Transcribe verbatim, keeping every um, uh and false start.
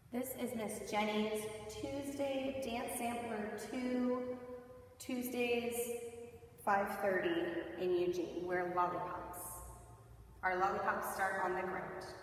This is Miss Jenny's Tuesday Dance Sampler two, Tuesdays, five thirty in Eugene. We're lollipops. Our lollipops start on the ground.